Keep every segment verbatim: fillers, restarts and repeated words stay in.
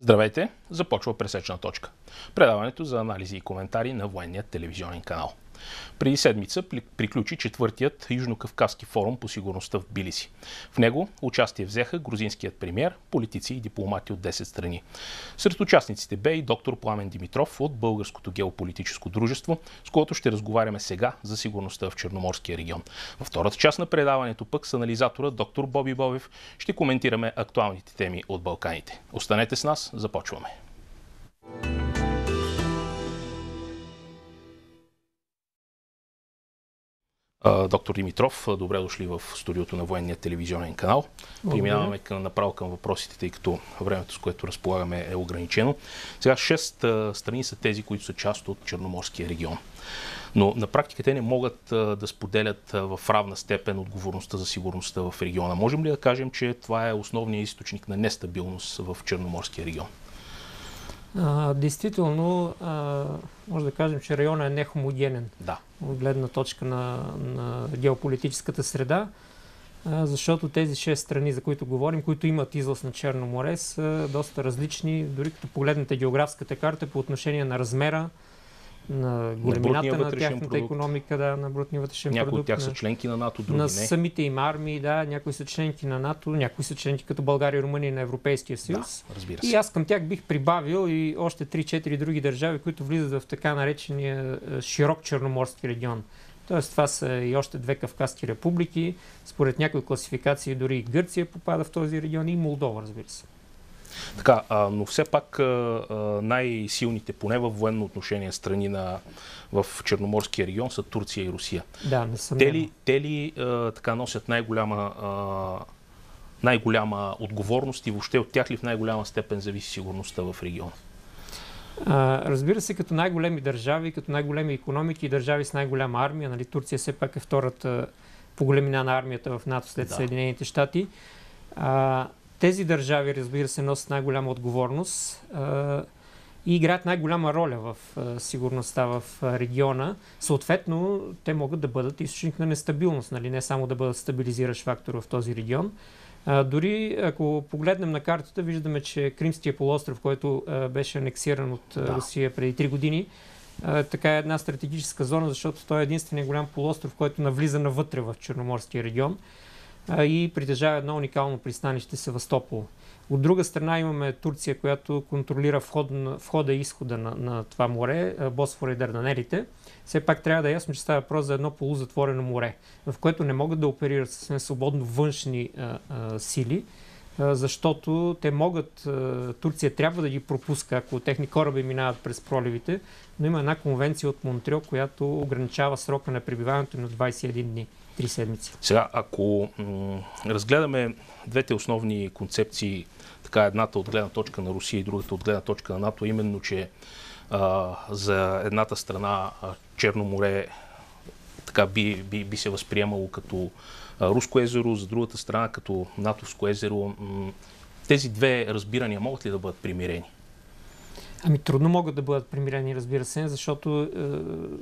Здравейте! Започва Пресечна точка. Предаването за анализи и коментари на военния телевизионен канал. Преди седмица приключи четвъртият Южнокавказски форум по сигурността в Тбилиси. В него участие взеха грузинският премиер, политици и дипломати от десет страни. Сред участниците бе и доктор Пламен Димитров от Българското геополитическо дружество, с което ще разговаряме сега за сигурността в Черноморския регион. Във втората част на предаването пък с анализатора доктор Боби Бобев ще коментираме актуалните теми от Балканите. Останете с нас, започваме! Доктор Димитров, добре дошли в студиото на военния телевизионен канал. Преминаваме към, направо към въпросите, тъй като времето, с което разполагаме, е ограничено. Сега шест страни са тези, които са част от Черноморския регион. Но на практика те не могат да споделят в равна степен отговорността за сигурността в региона. Можем ли да кажем, че това е основният източник на нестабилност в Черноморския регион? А, действително, а, може да кажем, че районът е нехомогенен. Да. От гледна точка на, на геополитическата среда, а, защото тези шест страни, за които говорим, които имат излаз на Черно море, са доста различни, дори като погледнете географската карта по отношение на размера, на големината на, на тяхната продукт. Икономика, да, на брутния вътрешен някои продукт. Някои от тях са членки на НАТО, други на не. самите им армии, да, някои са членки на НАТО, някои са членки като България и Румъния на Европейския съюз. Да, разбира се. И аз към тях бих прибавил и още три-четири други държави, които влизат в така наречения широк черноморски регион. Тоест това са и още две кавказски републики, според някои класификации дори и Гърция попада в този регион и Молдова, разбира се. Така, а, но все пак най-силните, поне във военно отношение, страни на, в Черноморския регион са Турция и Русия. Да, несъмнено. Те ли, те ли а, така носят най-голяма, а, най-голяма отговорност и въобще от тях ли в най-голяма степен зависи сигурността в региона? А, разбира се, като най-големи държави, като най-големи икономики и държави с най-голяма армия, нали, Турция все пак е втората по големина на армията в НАТО след да. Съединените щати. А, Тези държави, разбира се, носят най-голяма отговорност а, и играят най-голяма роля в а, сигурността в а, региона. Съответно, те могат да бъдат източник на нестабилност, нали? Не само да бъдат стабилизиращ фактор в този регион. А, дори ако погледнем на картата, виждаме, че Кримския полуостров, който а, беше анексиран от а, Русия преди три години, а, така е една стратегическа зона, защото той е единственият голям полуостров, който навлиза навътре в Черноморския регион и притежава едно уникално пристанище Севастопол. От друга страна имаме Турция, която контролира вход, входа и изхода на, на това море, Босфора и Дарданелите. Все пак трябва да е ясно, че става въпрос за едно полузатворено море, в което не могат да оперират съвсем свободно външни а, а, сили, а, защото те могат, а, Турция трябва да ги пропуска, ако техни кораби минават през проливите, но има една конвенция от Монтреал, която ограничава срока на пребиваването на двадесет и един дни. Три седмици. Сега, ако м- разгледаме двете основни концепции, така едната от гледна точка на Русия и другата от гледна точка на НАТО, именно, че а, за едната страна а, Черно море така би, би, би се възприемало като а, Руско езеро, за другата страна като натовско езеро. М- тези две разбирания могат ли да бъдат примирени? Ами трудно могат да бъдат примирени, разбира се, защото е,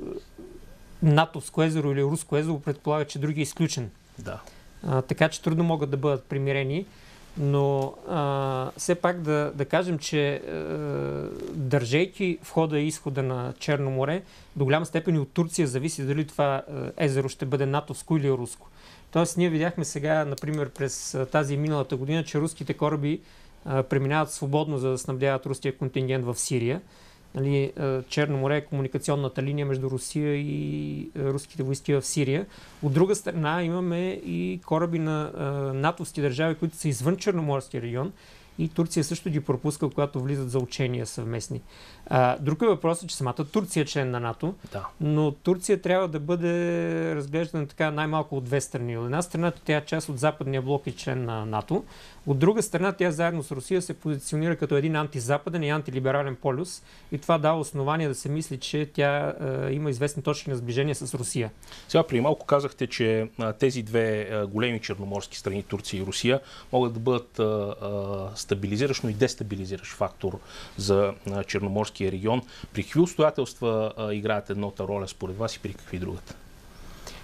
натовско езеро или Руско езеро предполага, че други е изключен. Да. А, така че трудно могат да бъдат примирени, но а, все пак да, да кажем, че е, държейки входа и изхода на Черно море, до голяма степен и от Турция зависи дали това е, езеро ще бъде натовско или руско. Тоест ние видяхме сега, например, през тази миналата година, че руските кораби а, преминават свободно, за да снабдяват руския контингент в Сирия. Нали, Черно море е комуникационната линия между Русия и руските войски в Сирия. От друга страна имаме и кораби на натовски държави, които са извън Черноморския регион и Турция също ги пропуска, когато влизат за учения съвместни. Друг е въпросът, че самата Турция е член на НАТО, да. Но Турция трябва да бъде разглеждана така най-малко от две страни. От една страна тя е част от западния блок и член на НАТО. От друга страна тя заедно с Русия се позиционира като един антизападен и антилиберален полюс и това дава основание да се мисли, че тя е, има известни точки на сближение с Русия. Сега преди малко казахте, че а, тези две а, големи черноморски страни, Турция и Русия, могат да бъдат а, а, стабилизиращ, но и дестабилизиращ фактор за а, Черноморския регион. При какви обстоятелства а, играят едната роля според вас и при какви другата?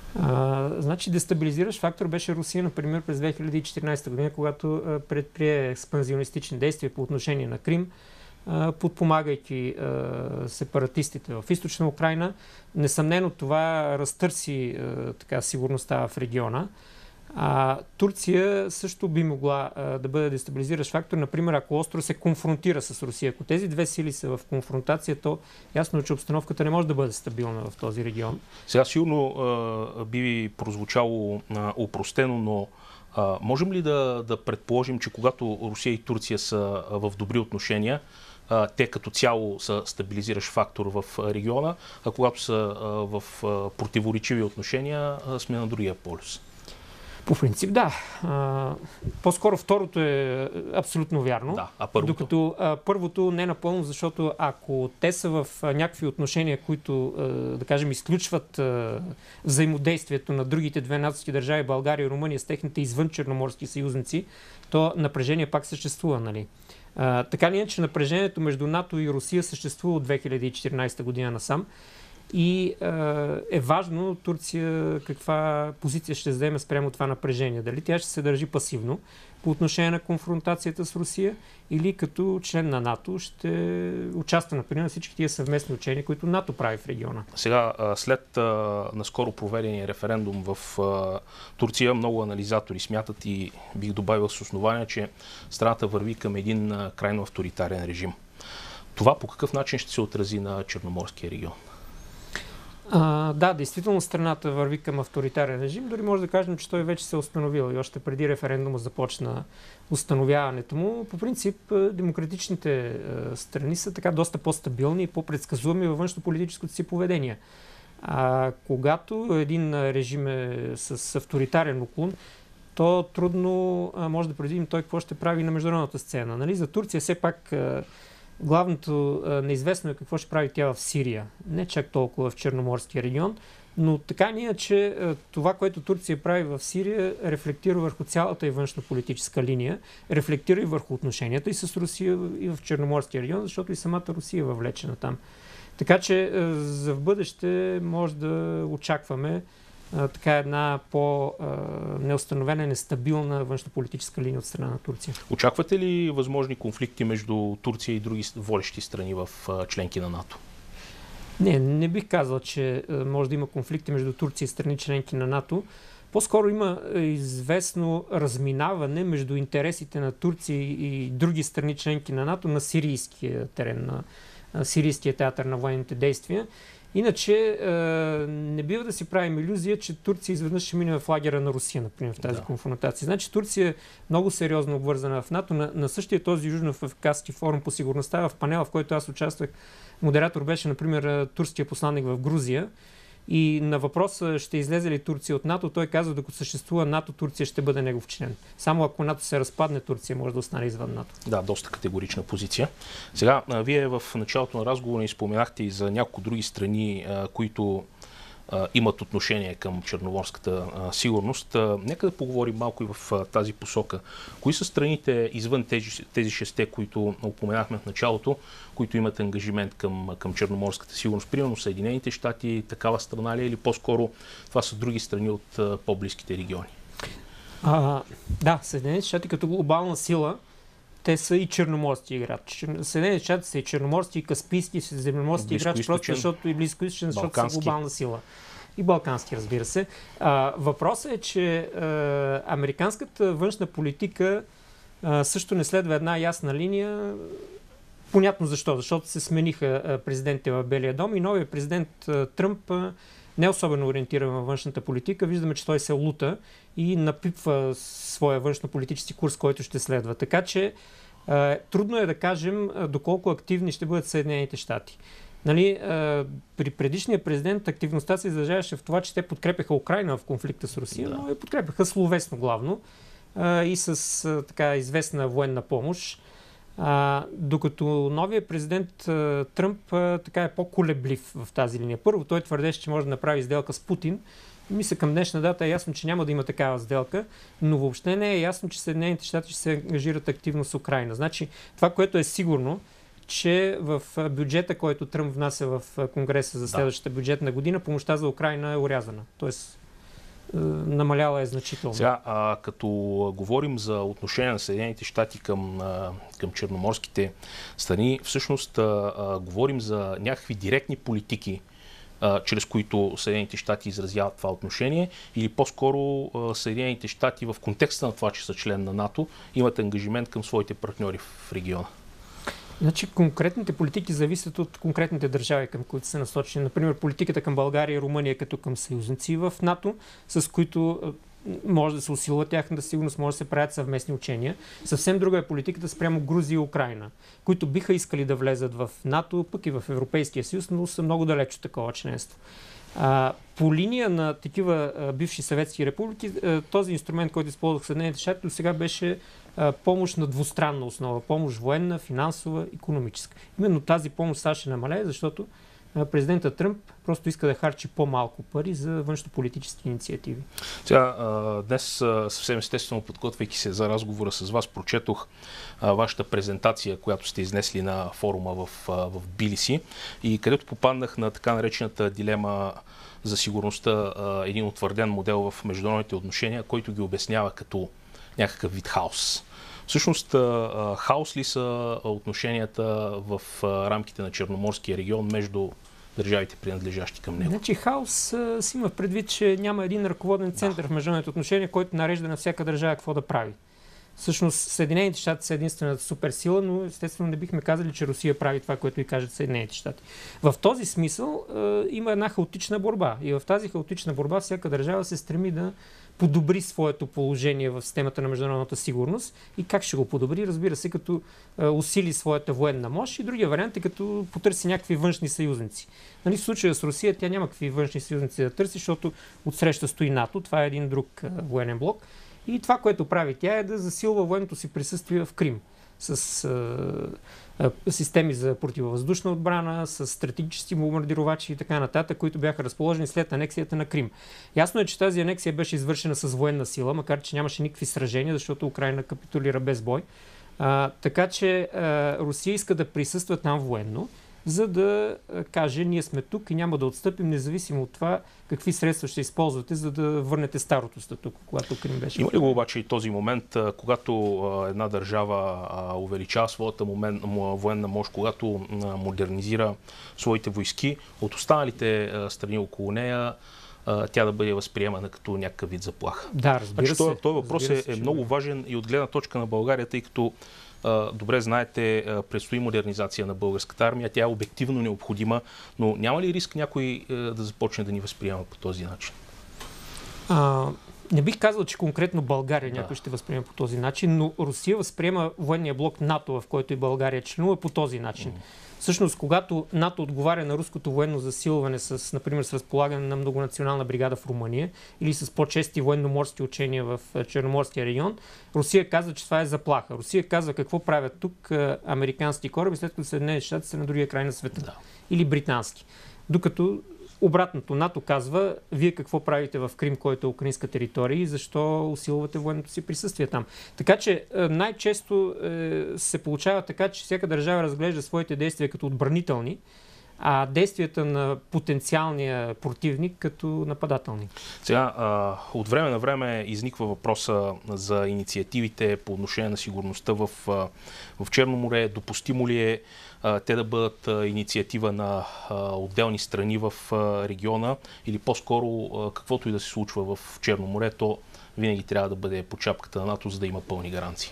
А, значи дестабилизиращ фактор беше Русия, например, през две хиляди и четиринадесета година, когато а, предприе експанзионистични действия по отношение на Крим, а, подпомагайки а, сепаратистите в източна Украйна. Несъмнено това разтърси а, така, сигурността в региона. А, Турция също би могла а, да бъде дестабилизиращ фактор, например, ако остро се конфронтира с Русия. Ако тези две сили са в конфронтация, то ясно е, че обстановката не може да бъде стабилна в този регион. Сега сигурно а, би прозвучало а, опростено, но а, можем ли да, да предположим, че когато Русия и Турция са в добри отношения, а, те като цяло са стабилизиращ фактор в региона, а когато са а, в а, противоречиви отношения, а, сме на другия полюс? По принцип, да. А, по-скоро второто е абсолютно вярно. Да, а първото? Докато а, първото не напълно, защото ако те са в а, някакви отношения, които, а, да кажем, изключват а, взаимодействието на другите две натовски държави, България и Румъния, с техните извън черноморски съюзници, то напрежение пак съществува, нали? А, така ли е, че напрежението между НАТО и Русия съществува от две хиляди и четиринадесета година насам. И е, е важно Турция каква позиция ще вземе спрямо това напрежение. Дали тя ще се държи пасивно по отношение на конфронтацията с Русия или като член на НАТО ще участва, например, на всички тия съвместни учения, които НАТО прави в региона. Сега, след наскоро проведения референдум в Турция, много анализатори смятат и бих добавил с основание, че страната върви към един крайно авторитарен режим. Това по какъв начин ще се отрази на Черноморския регион? А, да, действително страната върви към авторитарен режим. Дори може да кажем, че той вече се е установил и още преди референдума започна установяването му. По принцип, демократичните страни са така доста по-стабилни и по-предсказуеми във външно-политическото си поведение. А когато един режим е с авторитарен уклон, то трудно може да предвидим той какво ще прави на международната сцена. Нали? За Турция все пак главното а, неизвестно е какво ще прави тя в Сирия. Не чак толкова в Черноморския регион, но така ние, че а, това, което Турция прави в Сирия, рефлектира върху цялата и външно-политическа линия, рефлектира и върху отношенията и с Русия и в Черноморския регион, защото и самата Русия е въвлечена там. Така че а, за в бъдеще може да очакваме а, така една по-неустановена, нестабилна външнополитическа линия от страна на Турция. Очаквате ли възможни конфликти между Турция и други водещи страни в членки на НАТО? Не, не бих казал, че може да има конфликти между Турция и страни членки на НАТО. По-скоро има известно разминаване между интересите на Турция и други страни членки на НАТО на сирийския терен, на сирийския театър на военните действия. Иначе не бива да си правим илюзия, че Турция изведнъж ще мине в лагера на Русия, например, в тази да. конфронтация. Значи Турция е много сериозно обвързана в НАТО. На, на същия този Южноафрикански форум по сигурността, в панела, в който аз участвах, модератор беше, например, турския посланник в Грузия. И на въпроса ще излезе ли Турция от НАТО, той казва, докато съществува НАТО, Турция ще бъде негов член. Само ако НАТО се разпадне, Турция може да остане извън НАТО. Да, доста категорична позиция. Сега, вие в началото на разговора ни споменахте и за няколко други страни, които имат отношение към черноморската а, сигурност. А, нека да поговорим малко и в а, тази посока. Кои са страните извън тези, тези шесте, които упоменахме в началото, които имат ангажимент към, към черноморската сигурност? Примерно Съединените щати, такава страна ли, или по-скоро това са други страни от а, по-близките региони? А, да, Съединените щати като глобална сила, те са и черноморски играч. Съединените щати са и черноморски, и каспийски, и средиземноморски играч, просто защото и близкоизточен, защото са глобална сила. И балкански, разбира се. А, въпросът е, че а, американската външна политика а, също не следва една ясна линия. Понятно защо. Защото се смениха президентите в Белия дом и новият президент а, Тръмп а, не е особено ориентиран във външната политика. Виждаме, че той се лута и напипва своя външно-политически курс, който ще следва. Така че а, трудно е да кажем а, доколко активни ще бъдат Съединените щати. Нали, а, при предишния президент активността се изражаваше в това, че те подкрепяха Украйна в конфликта с Русия, да. но я подкрепяха словесно главно а, и с а, така известна военна помощ. А, докато новият президент а, Тръмп а, така е по-колеблив в тази линия. Първо, той твърдеше, че може да направи сделка с Путин. Мисля, към днешна дата е ясно, че няма да има такава сделка, но въобще не е ясно, че Съединените щати ще се ангажират активно с Украйна. Значи, това, което е сигурно, че в бюджета, който Тръмп внася в Конгреса за следващата бюджетна година, помощта за Украйна е орязана. Тоест, намаляла е значително. Сега, а, като говорим за отношение на Съединените щати към, а, към черноморските страни, всъщност а, а, говорим за някакви директни политики, а, чрез които Съединените щати изразяват това отношение, или по-скоро а, Съединените щати в контекста на това, че са член на НАТО, имат ангажимент към своите партньори в региона? Значи конкретните политики зависят от конкретните държави, към които са насочени. Например, политиката към България и Румъния като към съюзници в НАТО, с които може да се усилва тяхната сигурност, може да се правят съвместни учения. Съвсем друга е политиката спрямо Грузия и Украйна, които биха искали да влезат в НАТО, пък и в Европейския съюз, но са много далеч от такова членство. А, по линия на такива а, бивши съветски републики, а, този инструмент, който използвах Съединените щати, до сега беше а, помощ на двустранна основа. Помощ военна, финансова, икономическа. Именно тази помощ САЩ ще намалее, защото а, президента Тръмп просто иска да харчи по-малко пари за външнополитически инициативи. Сега, а, днес а, съвсем естествено, подготвяйки се за разговора с вас, прочетох а, вашата презентация, която сте изнесли на форума в, а, в Тбилиси, и където попаднах на така наречената дилема за сигурността, един утвърден модел в международните отношения, който ги обяснява като някакъв вид хаос. Всъщност, хаос ли са отношенията в рамките на Черноморския регион между държавите, принадлежащи към него? Значи хаос а, си има предвид, че няма един ръководен център да. в международните отношения, който нарежда на всяка държава какво да прави. Всъщност Съединените щати са единствената суперсила, но естествено не бихме казали, че Русия прави това, което и кажат Съединените щати. В този смисъл е, има една хаотична борба. И в тази хаотична борба всяка държава се стреми да подобри своето положение в системата на международната сигурност. И как ще го подобри? Разбира се, като е, усили своята военна мощ. И другия вариант е като потърси някакви външни съюзници. Нали, в случая с Русия тя няма какви външни съюзници да търси, защото отсреща стои НАТО. Това е един друг е, военен блок. И това, което прави тя, е да засилва военното си присъствие в Крим с а, а, системи за противовъздушна отбрана, с стратегически бомбардировачи и така нататък, които бяха разположени след анексията на Крим. Ясно е, че тази анексия беше извършена с военна сила, макар че нямаше никакви сражения, защото Украйна капитулира без бой. А, така че а, Русия иска да присъства там военно, за да каже, ние сме тук и няма да отстъпим, независимо от това какви средства ще използвате, за да върнете старото статуко, когато Крим беше. Има ли го обаче и този момент, когато една държава увеличава своята момент, военна мощ, когато модернизира своите войски, от останалите страни около нея тя да бъде възприемана като някакъв вид заплаха? Да, разбира се. Този въпрос се, е много важен и от гледна точка на България, тъй като добре знаете, предстои модернизация на българската армия. Тя е обективно необходима, но няма ли риск някой да започне да ни възприема по този начин? А, не бих казал, че конкретно България да. някой ще възприема по този начин, но Русия възприема военния блок НАТО, в който и България членува, по този начин. Mm. Всъщност, когато НАТО отговаря на руското военно засилване с, например, с разполагане на многонационална бригада в Румъния или с по-чести военноморски учения в Черноморския регион, Русия казва, че това е заплаха. Русия казва какво правят тук американски кораби, след като Съединените щати са на другия край на света. Да. Или британски. Докато обратното, НАТО казва, вие какво правите в Крим, който е украинска територия и защо усилвате военното си присъствие там. Така че най-често е, се получава така, че всяка държава разглежда своите действия като отбранителни, а действията на потенциалния противник като нападателни. Сега, от време на време изниква въпроса за инициативите по отношение на сигурността в, в Черно море. Допустимо ли е те да бъдат инициатива на отделни страни в региона, или по-скоро каквото и да се случва в Черно море, то винаги трябва да бъде по чапката на НАТО, за да има пълни гаранции?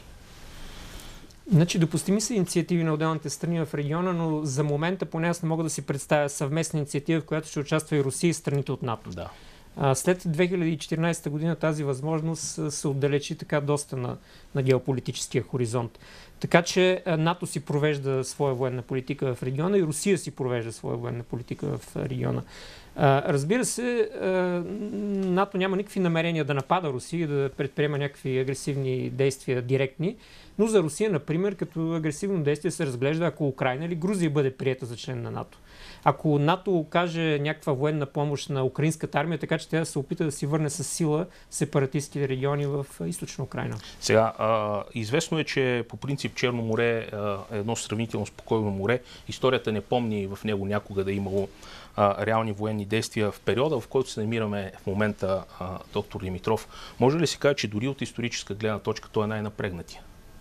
Значи, допустими са инициативи на отделните страни в региона, но за момента поне аз не мога да си представя съвместна инициатива, в която ще участва и Русия и страните от НАТО. Да. След две хиляди и четиринадесета година тази възможност се отдалечи така доста на, на геополитическия хоризонт. Така че НАТО си провежда своя военна политика в региона и Русия си провежда своя военна политика в региона. Разбира се, НАТО няма никакви намерения да напада Русия, да предприема някакви агресивни действия директни, но за Русия, например, като агресивно действие се разглежда, ако Украйна или Грузия бъде приета за член на НАТО. Ако НАТО окаже някаква военна помощ на украинската армия, така че тя да се опита да си върне с сила сепаратистските региони в източна Украйна. Сега, а, известно е, че по принцип Черно море е едно сравнително спокойно море. Историята не помни в него някога да е имало а, реални военни действия в периода, в който се намираме в момента, а, доктор Димитров, може ли се каже, че дори от историческа гледна точка той е най-напрегнатия?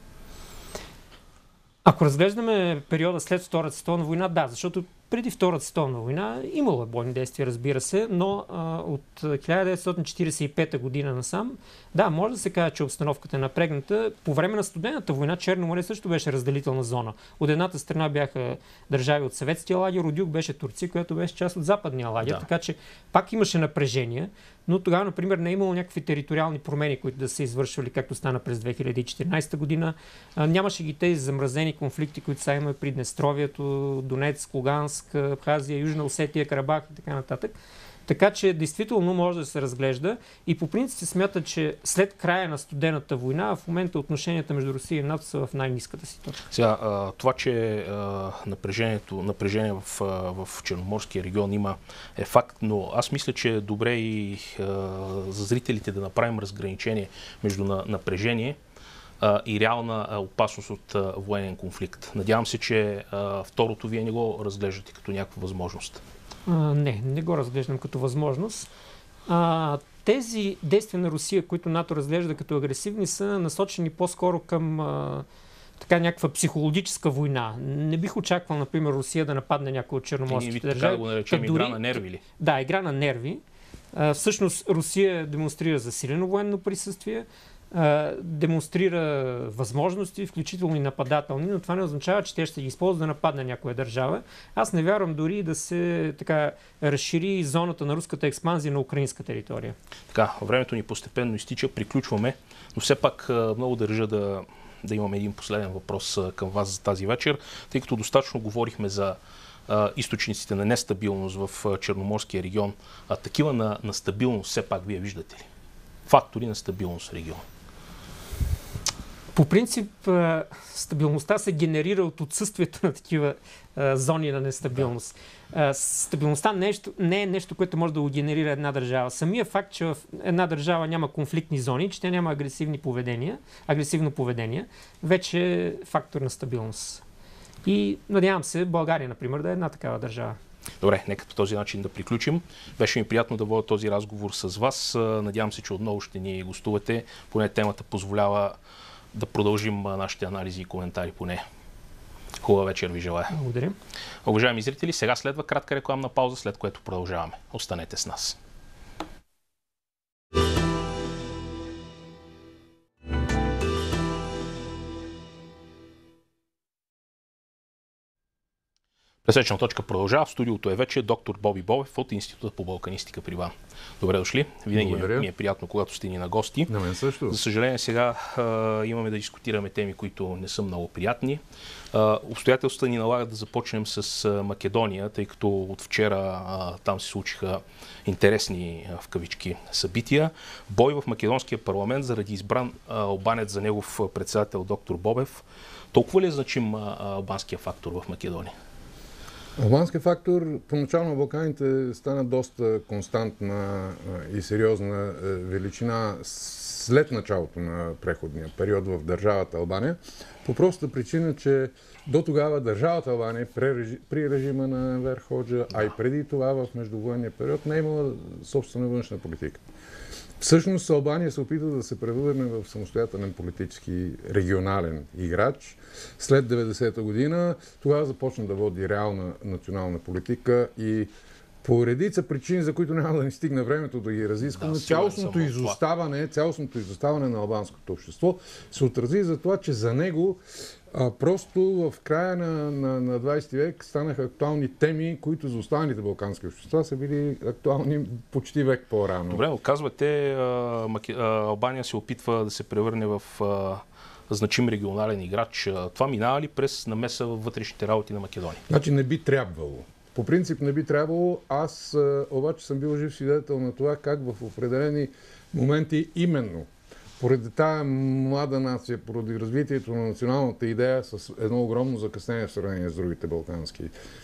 Ако разглеждаме периода след Втората световна война, да, защото преди Втората световна война имало е бойни действия, разбира се, но а, от хиляда деветстотин четиридесет и пета година насам, да, може да се каже, че обстановката е напрегната. По време на Студената война Черно море също беше разделителна зона. От едната страна бяха държави от съветския лагер, от друг беше Турция, която беше част от западния лагер, да. Така че пак имаше напрежение, но тогава, например, не е имало някакви териториални промени, които да се извършвали, както стана през две хиляди и четиринадесета година. А, нямаше ги тези замразени конфликти, които са имаме при Днестровието, Донецк, Луганск, Абхазия, Южна Осетия, Карабах и така нататък. Така че действително може да се разглежда и по принцип се смята, че след края на Студената война в момента отношенията между Русия и НАТО са в най-ниската си точка. Сега, това, че напрежението, напрежение в, в Черноморския регион има е факт, но аз мисля, че е добре и за зрителите да направим разграничение между напрежение и реална опасност от военен конфликт. Надявам се, че второто вие не го разглеждате като някаква възможност. А, не, не го разглеждам като възможност. А, тези действия на Русия, които НАТО разглежда като агресивни, са насочени по-скоро към а, така някаква психологическа война. Не бих очаквал, например, Русия да нападне някой от черноморските държави. Да го наречем игра дори... на нерви ли? Да, игра на нерви. А, всъщност Русия демонстрира засилено военно присъствие, демонстрира възможности, включително и нападателни, но това не означава, че те ще ги използват да нападне някоя държава. Аз не вярвам дори да се така разшири зоната на руската експанзия на украинска територия. Така, времето ни постепенно изтича, приключваме, но все пак много държа да, да имам един последен въпрос към вас за тази вечер, тъй като достатъчно говорихме за а, източниците на нестабилност в Черноморския регион, а такива на, на стабилност все пак вие виждате ли? Фактори на стабилност в региона. По принцип, стабилността се генерира от отсъствието на такива зони на нестабилност. Да. Стабилността нещо, не е нещо, което може да го генерира една държава. Самия факт, че в една държава няма конфликтни зони, че тя няма агресивни поведения, агресивно поведение, вече е фактор на стабилност. И надявам се България, например, да е една такава държава. Добре, нека по този начин да приключим. Беше ми приятно да водя този разговор с вас. Надявам се, че отново ще ни гостувате. Поне темата позволява да продължим нашите анализи и коментари по нея. Хубава вечер ви желая. Благодаря. Уважаеми зрители, сега следва кратка рекламна пауза, след което продължаваме. Останете с нас. Пресечна точка продължава. В студиото е вече доктор Боби Бобев от Института по балканистика при БАН. Добре дошли. Винаги Благодаря. Ми е приятно, когато сте ни на гости. На мен също. За съжаление, сега а, имаме да дискутираме теми, които не са много приятни. А, обстоятелствата ни налагат да започнем с а, Македония, тъй като от вчера а, там се случиха интересни а, в кавички събития. Бой в македонския парламент заради избран а, албанец за негов председател доктор Бобев. Толкова ли е значим а, албанския фактор в Македония? Албанския фактор поначално на Балканите стана доста константна и сериозна величина след началото на преходния период в държавата Албания, по простата причина, че до тогава държавата Албания при режима на Енвер Ходжа, а и преди това в междувоенния период не е имала собствена външна политика. Всъщност Албания се опита да се превърне в самостоятелен политически регионален играч. След деветдесета година тогава започна да води реална национална политика и по редица причини, за които няма да ни стигне времето да ги разискваме, да, цялостното изоставане, цялостното изоставане на албанското общество се отрази за това, че за него а, просто в края на, на, на двадесети век станаха актуални теми, които за останалите балкански общества са били актуални почти век по-рано. Добре, казвате, Албания се опитва да се превърне в а, значим регионален играч. Това минава ли през намеса във вътрешните работи на Македония? Значи не би трябвало. По принцип не би трябвало. Аз а, обаче съм бил жив свидетел на това как в определени моменти именно поради тая млада нация, поради развитието на националната идея с едно огромно закъснение в сравнение с другите балкански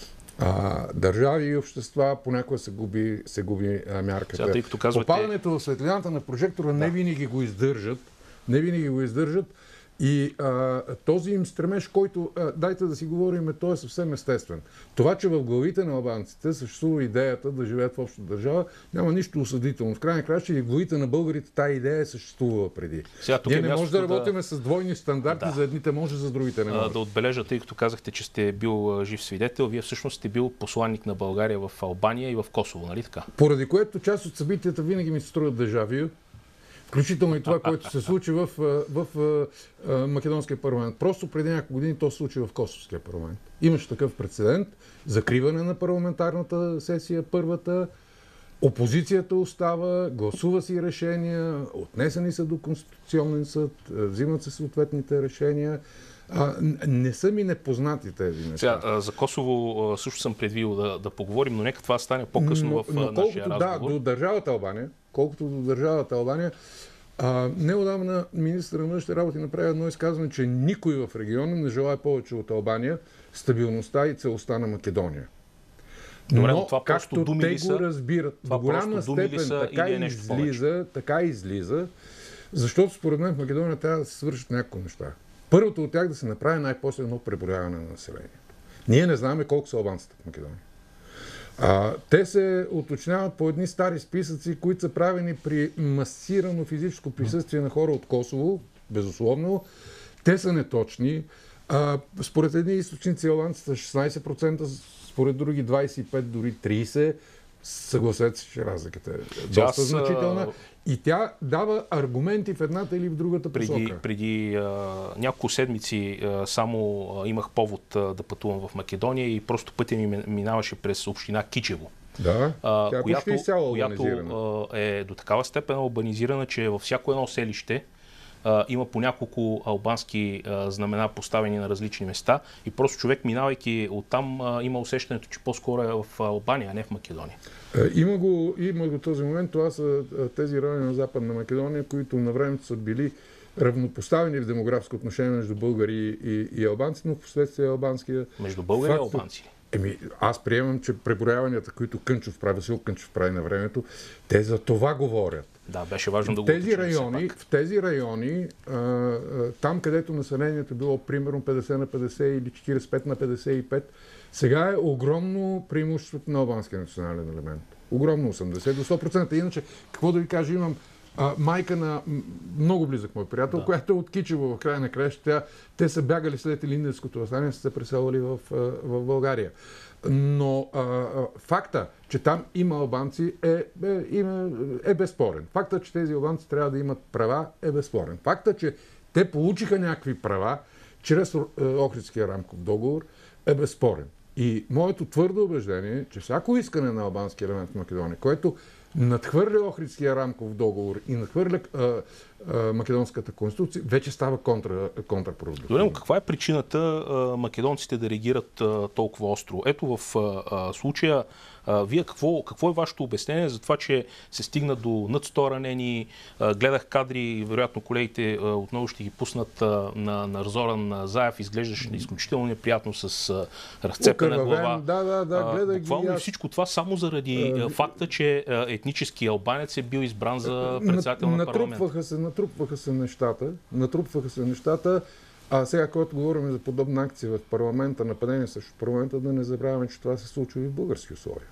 а, държави и общества, понякога се губи, се губи а, мярката. Сега, казвате... Попадането в светлината на прожектора да. не винаги го издържат, не винаги го издържат И а, този им стремеж, който, а, дайте да си говорим, той е съвсем естествен. Това, че в главите на албанците съществува идеята да живеят в обща държава, няма нищо осъдително. В крайна краща и в главите на българите тази идея е съществувала преди. Сега, Ние е не можем да работим да... с двойни стандарти, да. За едните може, за другите не може. Да отбележа, тъй като казахте, че сте бил жив свидетел, вие всъщност сте бил посланник на България в Албания и в Косово, нали така? Поради което част от събитията винаги ми се струват дежавю. Включително и това, което се случи в, в, в, в Македонския парламент. Просто преди няколко години то се случи в Косовския парламент. Имаше такъв прецедент. Закриване на парламентарната сесия, първата. Опозицията остава, гласува си решения, отнесени са до Конституционен съд, взимат се съответните решения. А, не са ми непознати тези неща. Сега, за Косово също съм предвидил да, да поговорим, но нека това стане по-късно но, в но нашия колкото, разговор. Да, до държавата Албания, колкото до държавата Албания, а, неодавна министър на външните работи направи едно изказване, че никой в региона не желая повече от Албания стабилността и целостта на Македония. Добре, но, това както думи те са, го разбират, до голяма степен са, така, е излиза, така излиза, защото според мен в Македония трябва да се свършат някакви неща. Първото от тях да се направи най-после едно преброяване на населението. Ние не знаем колко са албанците в Македония. А, те се уточняват по едни стари списъци, които са правени при масирано физическо присъствие на хора от Косово, безусловно. Те са неточни. А, според едни източници албанците са шестнайсет процента, според други двайсет и пет, дори трийсет. Съгласете се, че разликата е доста аз, значителна. И тя дава аргументи в едната или в другата преди, посока. Преди а, няколко седмици а, само а, имах повод а, да пътувам в Македония и просто пътя ми минаваше през община Кичево. Да, а, тя която, която а, е до такава степен урбанизирана, че във всяко едно селище Uh, има по няколко албански uh, знамена поставени на различни места и просто човек, минавайки оттам, uh, има усещането, че по-скоро е в Албания, а не в Македония. Uh, има, го, има го този момент. Това са uh, тези райони на Западна Македония, които на времето са били равнопоставени в демографско отношение между българи и, и албанци, но в последствие албанския... Между българи факт, и албанци? Еми, аз приемам, че преброяванията, които Кънчов прави, Васил Кънчов прави на времето, те за това говорят. Да, беше важно да го тези райони, В тези райони, а, а, там където населението било примерно петдесет на петдесет или четирийсет и пет на петдесет и пет, сега е огромно преимуществото на албанския национален елемент. Огромно, осемдесет до сто процента. Иначе, какво да ви кажа, имам а, майка на много близък мой приятел, да. Която е от Кичево в края на краищата. Те са бягали след Илинденското въстание, са се преселвали в, в България. Но а, а, факта, че там има албанци е, е, има, е безспорен. Факта, че тези албанци трябва да имат права е безспорен. Факта, че те получиха някакви права чрез Охридския рамков договор е безспорен. И моето твърдо убеждение е, че всяко искане на албански елемент в Македония, което надхвърля Охридския рамков договор и надхвърля а, а, Македонската конституция, вече става контра, контрапродуктивно. Добре, но каква е причината а, македонците да реагират а, толкова остро? Ето в а, а, случая, а, вие какво, какво е вашето обяснение за това, че се стигна до над сто ранени? А, гледах кадри, вероятно колегите а, отново ще ги пуснат а, на, на Разоран Заев, изглеждаше изключително неприятно с а, разцепена глава. Да, да, да, гледах ги. Буквално всичко това само заради а, факта, че а, етнически албанец е бил избран за председател на парламент. Натрупваха се, натрупваха се нещата, натрупваха се нещата, а сега, когато говорим за подобна акция в парламента, нападение срещу парламента, да не забравяме, че това се случва и в български условия.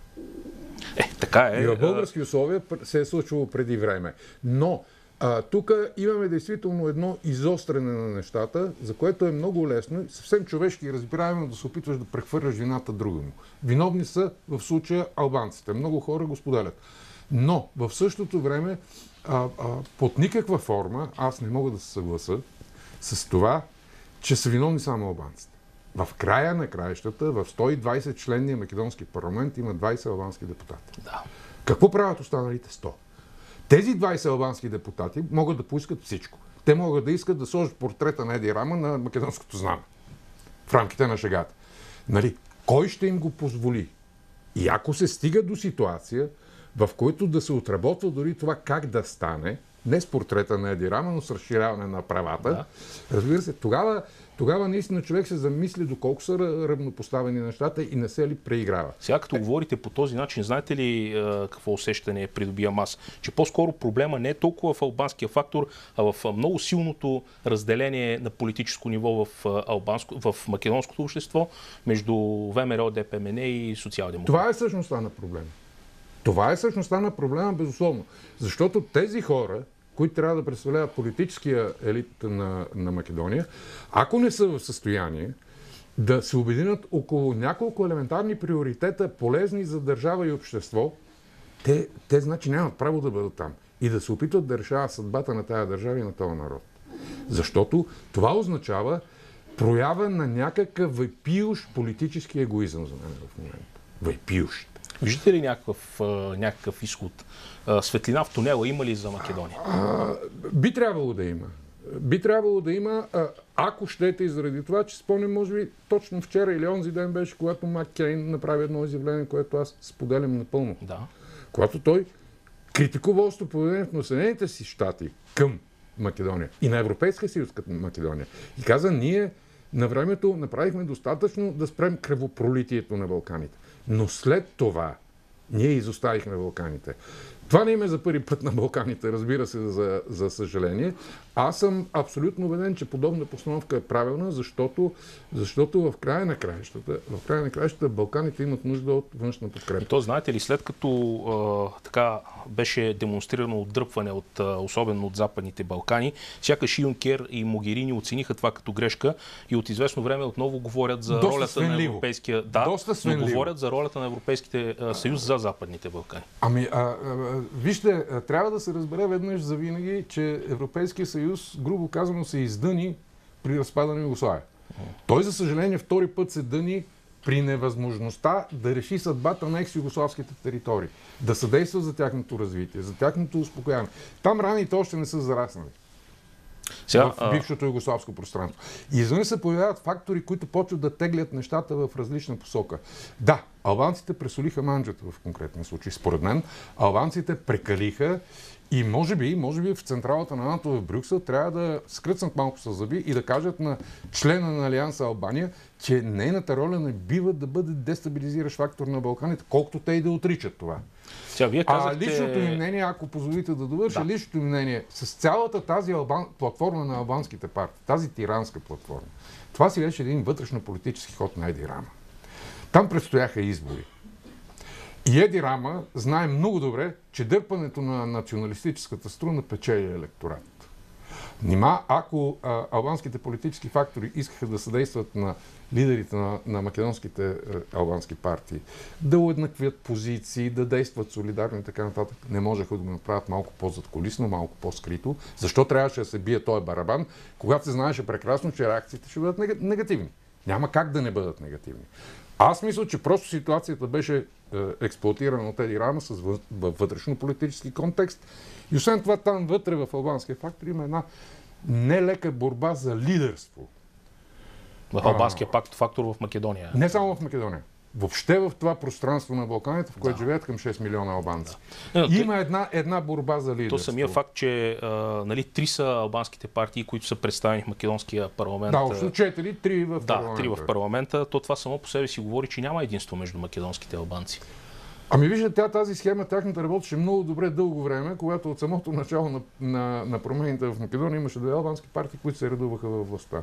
Е, така е. И в български условия се е случвало преди време. Но а, тук имаме действително едно изострене на нещата, за което е много лесно и съвсем човешки и разбираемо да се опитваш да прехвърляш вината другому. Виновни са в случая албанците. Много хора го споделят. Но в същото време а, а, под никаква форма аз не мога да се съгласа с това, че са виновни само албанците. В края на краищата, в сто и двайсет членния македонски парламент има двайсет албански депутати. Да. Какво правят останалите сто? Тези двайсет албански депутати могат да поискат всичко. Те могат да искат да сложат портрета на Еди Рама на македонското знаме. В рамките на шегата. Нали? Кой ще им го позволи? И ако се стига до ситуация, в който да се отработва дори това как да стане, не с портрета на Еди Рама, но с разширяване на правата. Да. Разбира се, тогава, тогава наистина човек се замисли доколко са равнопоставени нещата и не се ли преиграва. Сега като е... говорите по този начин, знаете ли е, какво усещане придобивам аз? Че по-скоро проблема не е толкова в албанския фактор, а в много силното разделение на политическо ниво в, албанско, в македонското общество между ВМРО, ДПМН и социал-демократи. Това е същността на проблема. Това е същността на проблема, безусловно. Защото тези хора, които трябва да представляват политическия елит на, на Македония, ако не са в състояние да се обединят около няколко елементарни приоритета, полезни за държава и общество, те, те значи нямат право да бъдат там и да се опитват да решават съдбата на тая държава и на този народ. Защото това означава проява на някакъв въпиющ политически егоизъм за мен в момента. Въпиющ. Виждате ли някакъв, някакъв изход? Светлина в тунела има ли за Македония? А, би трябвало да има. Би трябвало да има, ако щете и заради това, че спомням, може би, точно вчера или онзи ден беше, когато Маккейн направи едно изявление, което аз споделям напълно. Да. Когато той критикува остро поведението на Съединените си щати към Македония и на Европейския съюз към Македония. И каза, ние на времето направихме достатъчно да спрем кръвопролитието на Балканите. Но след това ние изоставихме Балканите. Това не има за първи път на Балканите, разбира се, за, за съжаление. Аз съм абсолютно убеден, че подобна постановка е правилна, защото, защото в края на краищата, в края на краищата Балканите имат нужда от външна подкрепа. То знаете ли, след като а, така беше демонстрирано отдръпване, от, а, особено от Западните Балкани, сякаш Юнкер и Могерини оцениха това като грешка и от известно време отново говорят за Доста ролята свенливо. на Европейския... Да, Доста но говорят за ролята на Европейските а, съюз за Западните Балкани. Ами, а, а, вижте, трябва да се разбере веднъж за винаги, че Европейския съюз, грубо казано, се издъни при разпадане на Югославия. Той, за съжаление, втори път се дъни при невъзможността да реши съдбата на екс-югославските територии, да съдейства за тяхното развитие, за тяхното успокояване. Там раните още не са зараснали. Сега, в бившото югославско пространство. И извън се появяват фактори, които почват да теглят нещата в различна посока. Да, албанците пресолиха манджата в конкретния случай. Според мен, албанците прекалиха и може би, може би в централата на НАТО в Брюксел трябва да скръцнат малко със зъби и да кажат на члена на Алианса Албания, че нейната роля не бива да бъде дестабилизиращ фактор на Балканите, колкото те и да отричат това. Сега, вие казахте... А личното ми мнение, ако позволите да довърша, да. личното ми мнение, с цялата тази албан... платформа на албанските партии, тази тиранска платформа, това си беше един вътрешно-политически ход на Еди Рама. Там предстояха избори. И Еди Рама знае много добре, че дърпането на националистическата струна печели електорат. Нима, ако а, албанските политически фактори искаха да съдействат на лидерите на, на македонските а, албански партии, да уеднаквят позиции, да действат солидарно и така нататък, не можеха да го направят малко по-задкулисно, малко по-скрито. Защо трябваше да се бие този барабан, когато се знаеше прекрасно, че реакциите ще бъдат негативни? Няма как да не бъдат негативни. Аз мисля, че просто ситуацията беше е, експлоатирана от Еди Рама с вътрешно-политически контекст. И освен това, там вътре в албанския фактор има една нелека борба за лидерство. В албанския а, фактор в Македония. Не само в Македония. Въобще в това пространство на Балканите, в което да. живеят към шест милиона албанци. Да. Не, има една, една борба за лидерство. То самия факт, че а, нали, три са албанските партии, които са представени в македонския парламент. Да, общо четири, три в да, парламента. три в парламента. То това само по себе си говори, че няма единство между македонските албанци. Ами виждате, тя, тази схема, тяхната работеше много добре дълго време, когато от самото начало на, на, на промените в Македония имаше две албански партии, които се редуваха във властта.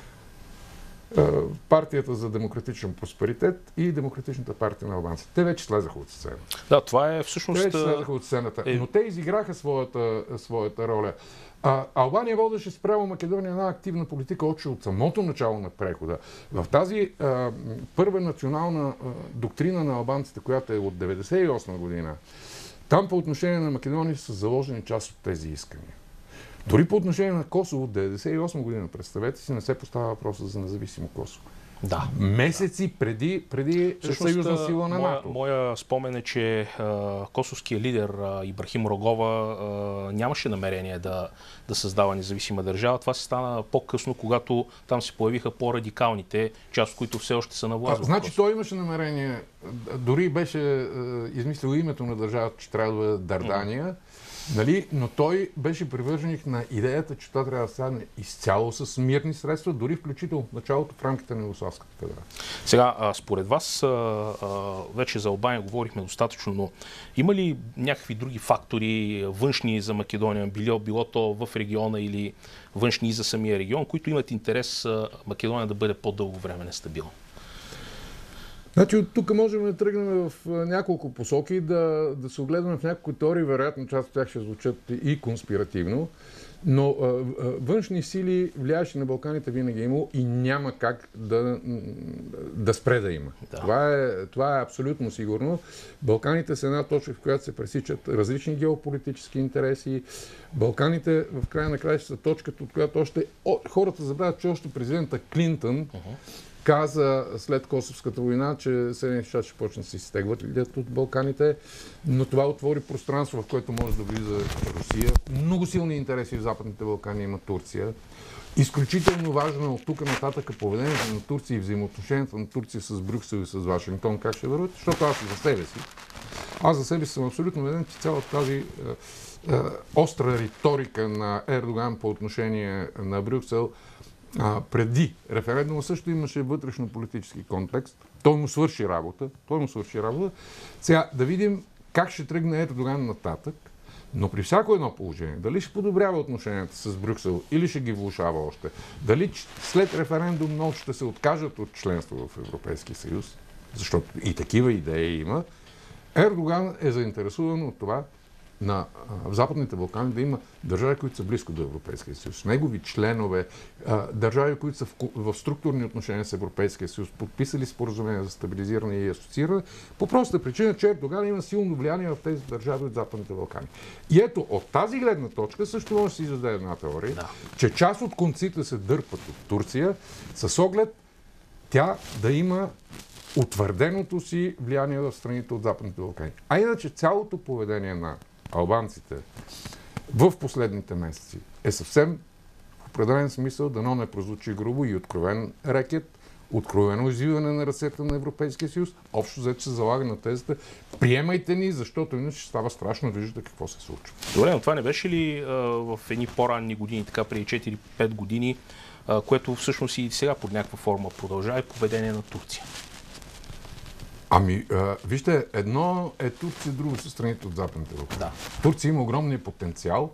Партията за демократичен просперитет и Демократичната партия на албанците. Те вече слезаха от сцената. Да, това е всъщност... Те вече слезаха от сцената, е... но те изиграха своята, своята роля. А, Албания водеше спрямо Македония една активна политика още от самото начало на прехода. В тази а, първа национална а, доктрина на албанците, която е от деветдесет и осма година, там по отношение на Македония са заложени част от тези искания. Дори по отношение на Косово от деветдесет и осма година, представете си, не се поставя въпроса за независимо Косово. Да. Месеци преди, преди съюзна сила на моя, НАТО. Моя спомен е, че а, косовският лидер а, Ибрахим Рогова а, нямаше намерение да, да създава независима държава. Това се стана по-късно, когато там се появиха по-радикалните, част от които все още са на власт. Значи той имаше намерение, дори беше а, измислил името на държавата, че трябва да бъде Дардания. Нали? Но той беше привърженик на идеята, че това трябва да стане изцяло с мирни средства, дори включително в началото в рамките на Югославската федерация. Сега, а, според вас, а, а, вече за Албания говорихме достатъчно, но има ли някакви други фактори, външни за Македония, било, било то в региона или външни и за самия регион, които имат интерес а, Македония да бъде по-дълго време нестабилна? Значи от тук можем да тръгнем в няколко посоки, да, да се огледаме в няколко теории, вероятно част от тях ще звучат и конспиративно, но а, а, външни сили влияещи на Балканите винаги е имало и няма как да, да спре да има. Да. Това, е, това е абсолютно сигурно. Балканите са една точка, в която се пресичат различни геополитически интереси. Балканите в края на краищата са точката, от която още о, хората забравят, че още президента Клинтън uh-huh. каза след Косовската война, че Съединените щати ще почнат да се изтегват от Балканите, но това отвори пространство, в което може да влиза Русия. Много силни интереси в Западните Балкани има Турция. Изключително важно е от тук нататък поведението на Турция и взаимоотношенията на Турция с Брюксел и с Вашингтон как ще върват, защото аз за себе си, аз за себе си съм абсолютно убеден, че цялата тази е, е, остра риторика на Ердоган по отношение на Брюксел А, преди референдума също имаше вътрешно-политически контекст. Той му свърши работа. Той му свърши работа. Сега да видим как ще тръгне Ердоган нататък, но при всяко едно положение, дали ще подобрява отношенията с Брюксел или ще ги влошава още, дали след референдум много ще се откажат от членство в Европейския съюз, защото и такива идеи има, Ердоган е заинтересуван от това на, в Западните Балкани да има държави, които са близко до Европейския съюз, негови членове, държави, които са в, в структурни отношения с Европейския съюз, подписали споразумения за стабилизиране и асоцииране, по простата причина, че Ердоган има силно влияние в тези държави от Западните Балкани. И ето, от тази гледна точка също може да се издаде една теория, да. че част от конците се дърпат от Турция с оглед тя да има утвърденото си влияние в страните от Западните Балкани. А иначе цялото поведение на албанците в последните месеци е съвсем в определен смисъл, дано не прозвучи грубо и откровен рекет, откровено извиване на ръцете на Европейския съюз. Общо взето се залага на тезата: приемайте ни, защото иначе ще става страшно, виждате какво се случва. Добре, но това не беше ли а, в едни по-ранни години, така преди четири-пет години, а, което всъщност и сега под някаква форма продължава, и поведение на Турция? Ами, а, вижте, едно е Турция, друго са страните от Западните Балкани. Да. Турция има огромния потенциал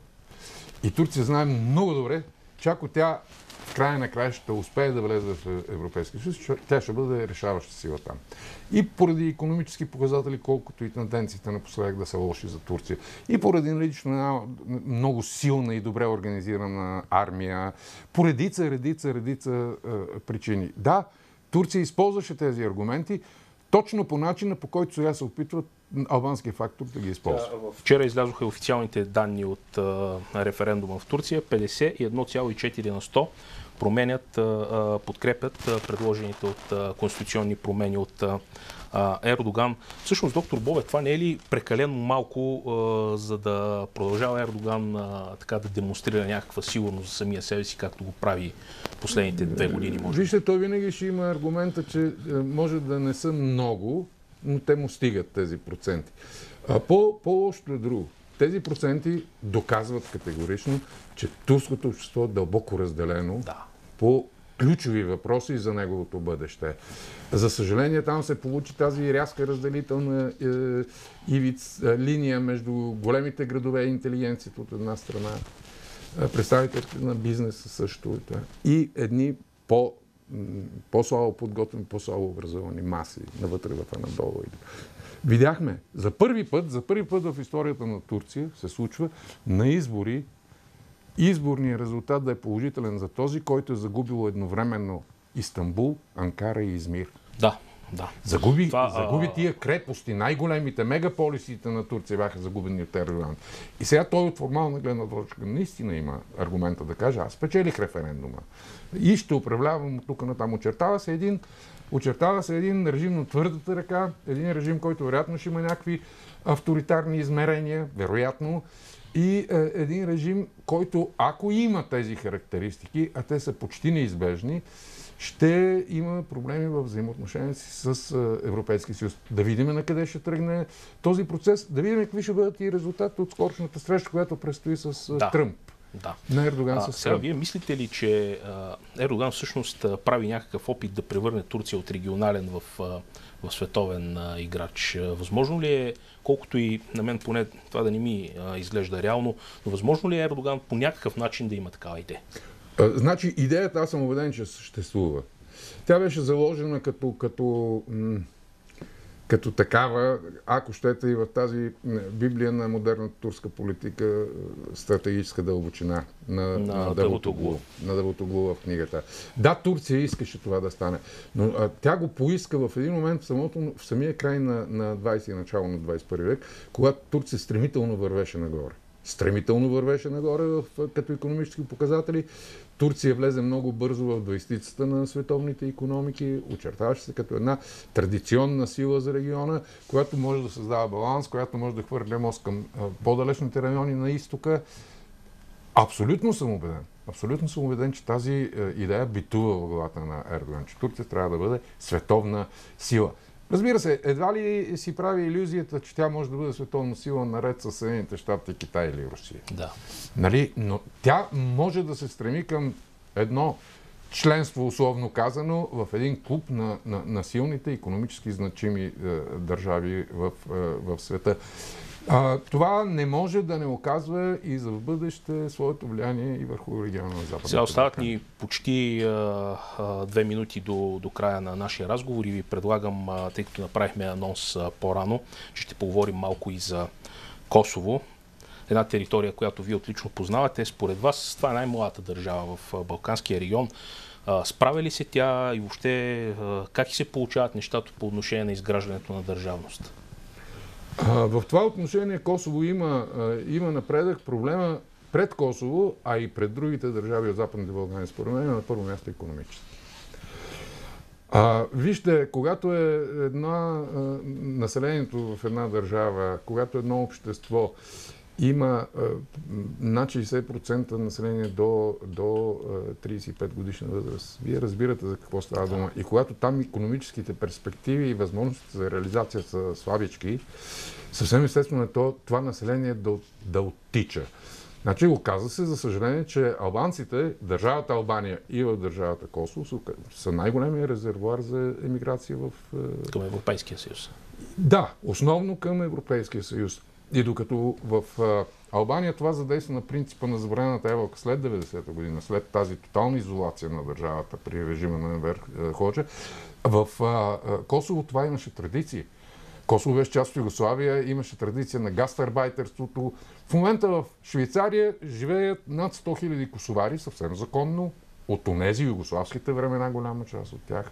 и Турция знае много добре, че ако тя в края на краищата успее да влезе в Европейския съюз, тя ще бъде решаваща сила там. И поради икономически показатели, колкото и тенденциите напоследък да са лоши за Турция, и поради лично една много силна и добре организирана армия, по редица, редица, редица е, причини. Да, Турция използваше тези аргументи, точно по начина, по който сега се опитват албанския фактор да ги използва. Вчера излязоха официалните данни от а, референдума в Турция. петдесет и едно цяло и четири на сто променят, а, подкрепят а, предложените от а, конституционни промени от а, Ердоган. Всъщност, доктор Бобев, това не е ли прекалено малко, а, за да продължава Ердоган а, така да демонстрира някаква сигурност за самия себе си, както го прави последните две години? Може? Вижте, той винаги ще има аргумента, че може да не са много, но те му стигат тези проценти. А по, по-лошото е друго. Тези проценти доказват категорично, че турското общество е дълбоко разделено да. по ключови въпроси за неговото бъдеще. За съжаление, там се получи тази рязка разделителна е, ивиц, е, линия между големите градове и интелигенцията от една страна, е, представителите на бизнеса също и едни по по-слабо подготвени, по-слабо образовани маси навътре в Анадолу. Видяхме, за първи път, за първи път в историята на Турция се случва на избори изборният резултат да е положителен за този, който е загубил едновременно Истанбул, Анкара и Измир. Да, да. Загуби, Това, загуби тия крепости, най-големите мегаполисите на Турция бяха загубени от Ердоган. И сега той от формална гледна точка наистина има аргумента да каже: аз спечелих референдума и ще управлявам тук натам. Очертава се един, очертава се един режим на твърдата ръка, един режим, който вероятно ще има някакви авторитарни измерения, вероятно, и е, един режим, който ако има тези характеристики, а те са почти неизбежни, ще има проблеми в взаимоотношенията си с Европейския съюз. Да видим на къде ще тръгне този процес, да видим какви ще бъдат и резултати от скорошната среща, която предстои с да. Тръмп. Да. На Ердоган а, с сега, вие мислите ли, че а, Ердоган всъщност прави някакъв опит да превърне Турция от регионален в, а, в световен а, играч? Възможно ли е, колкото и на мен поне това да не ми а, изглежда реално, но възможно ли е Ердоган по някакъв начин да има такава идея? А, значи идеята, аз съм убеден, че съществува. Тя беше заложена като, като, м- като такава, ако щете и в тази Библия на модерната турска политика, стратегическа дълбочина на, на Давутоглу, на Давутоглу в книгата. Да, Турция искаше това да стане, но а, тя го поиска в един момент в, самото, в самия край на, на двайсети и начало на двайсет и първи век, когато Турция стремително вървеше нагоре. Стремително вървеше нагоре в, като икономически показатели. Турция влезе много бързо в двайсетицата на световните икономики, очертаваше се като една традиционна сила за региона, която може да създава баланс, която може да хвърля мост към по-далечните райони на изтока. Абсолютно съм убеден. Абсолютно съм убеден, че тази е, идея битува в главата на Ердоган, че Турция трябва да бъде световна сила. Разбира се, едва ли си прави илюзията, че тя може да бъде световна сила наред с Съединените щати, Китай или Русия. Да. Нали? Но тя може да се стреми към едно членство, условно казано, в един клуб на, на, на силните икономически значими е, държави в, е, в света. А, това не може да не оказва и за в бъдеще своето влияние и върху региона на Западната. Сега остават ни почти а, а, две минути до, до края на нашия разговор и ви предлагам, а, тъй като направихме анонс а, по-рано, че ще поговорим малко и за Косово. Една територия, която вие отлично познавате. Според вас това е най-младата държава в а, Балканския регион. А, справя ли се тя и въобще а, как и се получават нещата по отношение на изграждането на държавност? В това отношение Косово има, има напредък. Проблема пред Косово, а и пред другите държави от Западните Балкани, според мен, е на първо място икономически. А, вижте, когато е една, а, населението в една държава, когато едно общество има а, над шейсет процента население до, до а, трийсет и пет годишна възраст, вие разбирате за какво става дума. И когато там икономическите перспективи и възможностите за реализация са слабички, съвсем естествено е то, това население да, да оттича. Значи оказа се, за съжаление, че албанците, държавата Албания и в държавата Косово са, са най-големия резервуар за емиграция в... Към Европейския съюз. Да, основно към Европейския съюз. И докато в Албания това задейства на принципа на забранената ябълка след деветдесета година, след тази тотална изолация на държавата при режима на Енвер Ходжа, в Косово това имаше традиции. Косово беше част от Югославия, имаше традиция на гастарбайтерството. В момента в Швейцария живеят над сто хиляди косовари, съвсем законно, от онези югославските времена, голяма част от тях.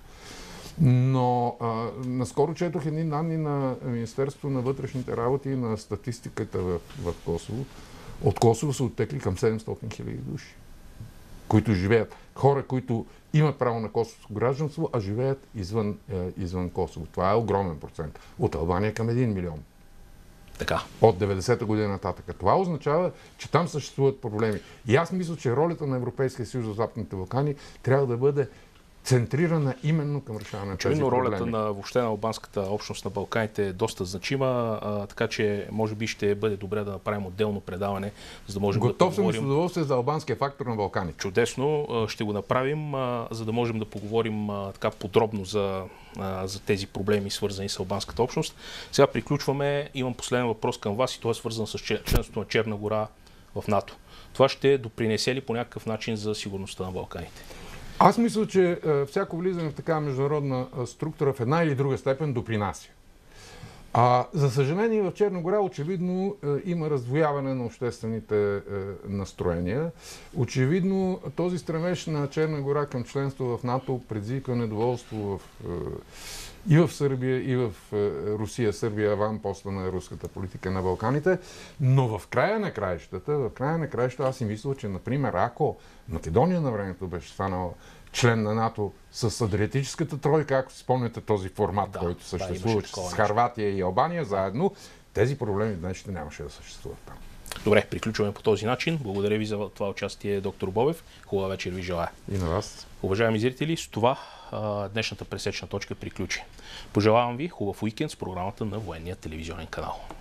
Но а, наскоро четох едни данни на Министерството на вътрешните работи и на статистиката в, в Косово. От Косово са оттекли към седемстотин хиляди души, които живеят. Хора, които имат право на косовско гражданство, а живеят извън, е, извън Косово. Това е огромен процент. От Албания към един милион. Така. От деветдесета година нататък. Това означава, че там съществуват проблеми. И аз мисля, че ролята на Европейския съюз в Западните Балкани трябва да бъде центрирана именно към решаване на тези проблеми. Ролята на въобще на албанската общност на Балканите е доста значима, а, така че може би ще бъде добре да направим отделно предаване, за да можем Готов да поговорим. Готов съм с удоволствие за албанския фактор на Балканите. Чудесно, ще го направим, а, за да можем да поговорим а, така подробно за, а, за тези проблеми, свързани с албанската общност. Сега приключваме. Имам последен въпрос към вас и той е свързан с членството на Черна гора в НАТО. Това ще допринесе ли по някакъв начин за сигурността на Балканите? Аз мисля, че е, всяко влизане в такава международна е, структура в една или друга степен допринася. А, за съжаление, в Черна гора очевидно е, има раздвояване на обществените е, настроения. Очевидно този стремеж на Черна гора към членство в НАТО предизвика недоволство в, е, и в Сърбия, и в е, Русия. Сърбия аванпоста на руската политика на Балканите. Но в края на краищата, в края на краищата аз си мисля, че, например, ако Македония на времето беше станала член на НАТО с Адриатическата тройка, ако си спомняте този формат, да, който съществува да, с Хърватия и Албания заедно, тези проблеми днес ще нямаше да съществуват там. Добре, приключваме по този начин. Благодаря ви за това участие, доктор Бобев. Хубава вечер ви желая. И на вас. Уважаеми зрители, с това а, днешната пресечна точка приключи. Пожелавам ви хубав уикенд с програмата на Военния телевизионен канал.